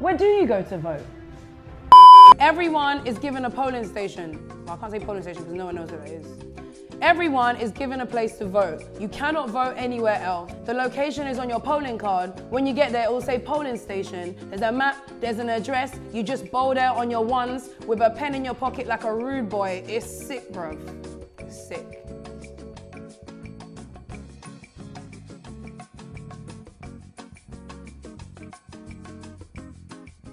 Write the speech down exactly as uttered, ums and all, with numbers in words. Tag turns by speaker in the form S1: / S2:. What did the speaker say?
S1: Where do you go to vote? Everyone is given a polling station. Well, I can't say polling station because no one knows what it is. Everyone is given a place to vote. You cannot vote anywhere else. The location is on your polling card. When you get there, it will say polling station. There's a map, there's an address. You just bowl there on your ones with a pen in your pocket like a rude boy. It's sick, bruv. Sick.